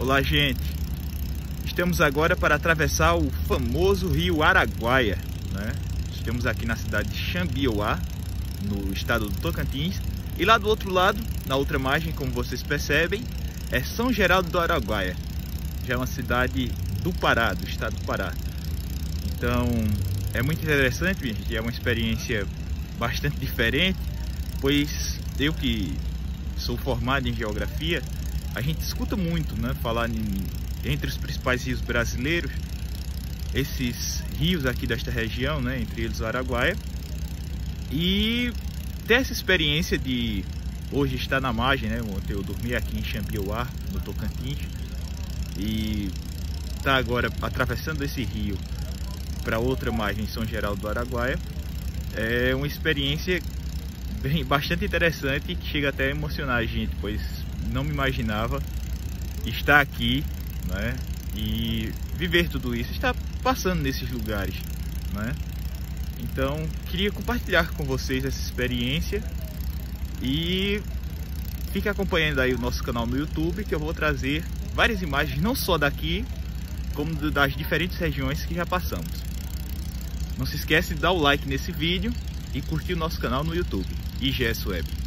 Olá, gente. Estamos agora para atravessar o famoso rio Araguaia, né? Estamos aqui na cidade de Xambioá, no estado do Tocantins. E lá do outro lado, na outra margem, como vocês percebem, é São Geraldo do Araguaia. Já é uma cidade do Pará, do estado do Pará. Então, é muito interessante, gente. É uma experiência bastante diferente, pois eu que sou formado em geografia, a gente escuta muito, né, falar entre os principais rios brasileiros, esses rios aqui desta região, né, entre eles o Araguaia, e ter essa experiência de hoje estar na margem, né, ontem eu dormi aqui em Xambioá, no Tocantins, e tá agora atravessando esse rio para outra margem, São Geraldo do Araguaia, é uma experiência bastante interessante, que chega até a emocionar a gente, pois não me imaginava estar aqui, né, e viver tudo isso, estar passando nesses lugares, né? Então, queria compartilhar com vocês essa experiência e fique acompanhando aí o nosso canal no YouTube, que eu vou trazer várias imagens, não só daqui, como das diferentes regiões que já passamos. Não se esquece de dar o like nesse vídeo e curtir o nosso canal no YouTube, IGS Web.